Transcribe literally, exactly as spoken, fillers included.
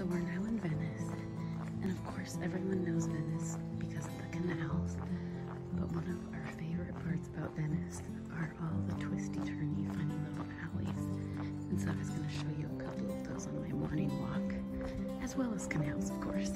So we're now in Venice, and of course everyone knows Venice because of the canals, but one of our favorite parts about Venice are all the twisty, turny, funny little alleys, and so I was going to show you a couple of those on my morning walk, as well as canals, of course.